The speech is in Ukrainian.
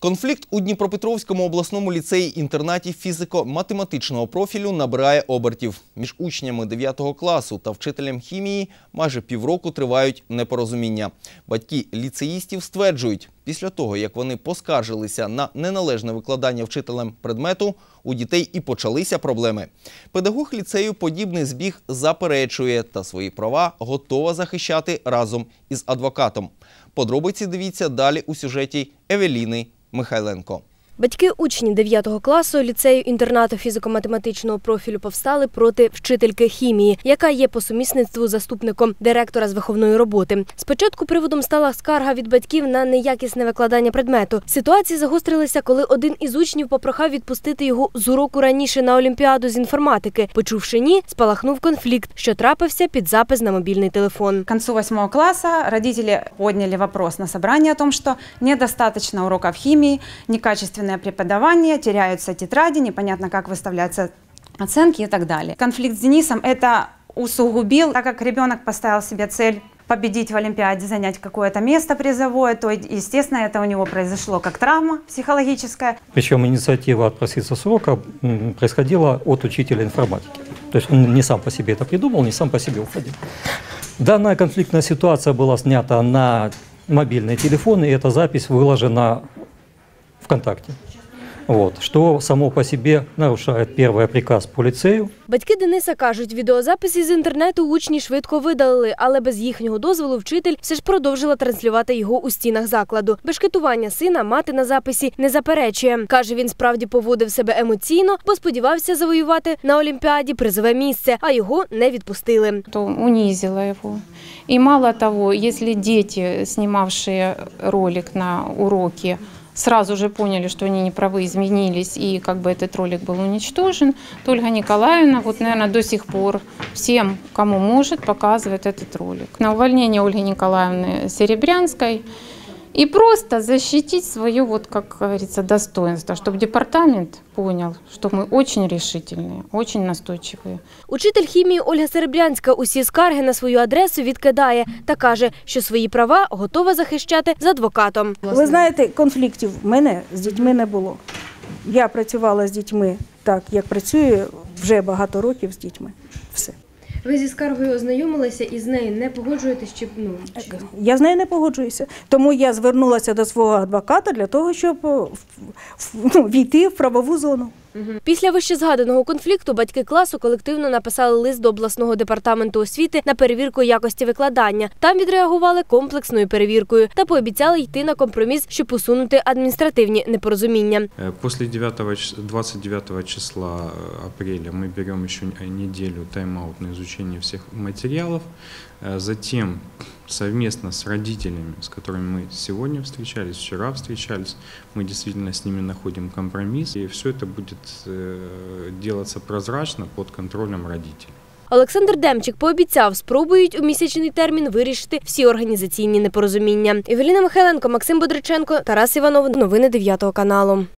Конфлікт у Дніпропетровському обласному ліцеї-інтернаті фізико-математичного профілю набирає обертів. Між учнями 9 класу та вчителем хімії майже півроку тривають непорозуміння. Батьки ліцеїстів стверджують, після того, як вони поскаржилися на неналежне викладання вчителем предмету, у дітей і почалися проблеми. Педагог ліцею подібний збіг заперечує та свої права готова захищати разом із адвокатом. Подробиці дивіться далі у сюжеті Евеліни Михайленко. Батьки учнів 9 класу ліцею-інтернату фізико-математичного профілю повстали проти вчительки хімії, яка є по сумісництву заступником директора з виховної роботи. Спочатку приводом стала скарга від батьків на неякісне викладання предмету. Ситуація загострилася, коли один із учнів попрохав відпустити його з уроку раніше на олімпіаду з інформатики. Почувши «ні», спалахнув конфлікт, що трапився під запис на мобільний телефон. К концу 8 класса родители подняли вопрос на собрании о том, что недостаточно уроков химии, некачественное преподавание, теряются тетради, непонятно, как выставляются оценки и так далее. Конфликт с Денисом это усугубил, так как ребенок поставил себе цель победить в Олимпиаде, занять какое-то место призовое, то, естественно, это у него произошло как травма психологическая. Причем инициатива отпроситься с урока происходила от учителя информатики. То есть он не сам по себе это придумал, не сам по себе уходил. Данная конфликтная ситуация была снята на мобильные телефоны, и эта запись выложена ВКонтакте. Что само по себе нарушает перший приказ по ліцею. Батьки Дениса кажуть, відеозаписи з інтернету учні швидко видалили, але без їхнього дозволу вчитель все ж продовжила транслювати його у стінах закладу. Бешкетування сина мати на записі не заперечує. Каже, він справді поводив себе емоційно, бо сподівався завоювати на Олімпіаді призове місце, а його не відпустили. То унизила його. І мало того, якщо діти, знімавши ролик на уроки, сразу же поняли, что они неправы, изменились, и как бы этот ролик был уничтожен, то Ольга Николаевна, вот, наверное, до сих пор всем, кому может, показывает этот ролик. На увольнение Ольги Николаевны Серебрянской и просто защитить свое, вот, как говорится, достоинство, чтобы департамент понял, что мы очень решительные, очень настойчивые. Учитель хімії Ольга Серебрянська усі скарги на свою адресу відкидає та каже, що свої права готова захищати з адвокатом. Ви знаєте, конфліктів в мене з дітьми не було. Я працювала з дітьми так, як працюю вже багато років з дітьми. Все. Ви зі скаргою ознайомилися і з нею не погоджуєтесь? Я з нею не погоджуюся. Тому я звернулася до свого адвоката для того, щоб війти в правову зону. Після вищезгаданого конфлікту батьки класу колективно написали лист до обласного департаменту освіти на перевірку якості викладання. Там відреагували комплексною перевіркою та пообіцяли йти на компроміс, щоб усунути адміністративні непорозуміння. Після 29 числа апреля ми беремо ще неділю тайм-аут на вивчення всіх матеріалів. Затем совместно с родителями, с которыми мы сегодня встречались, вчера встречались, мы действительно с ними находим компромисс, и все это будет делаться прозрачно под контролем родителей. Олександр Демчик пообіцяв, спробують у місячний термін вирішити всі організаційні непорозуміння. Евеліна Михайленко, Максим Бодриченко, Тарас Іванов. Новини 9 каналу.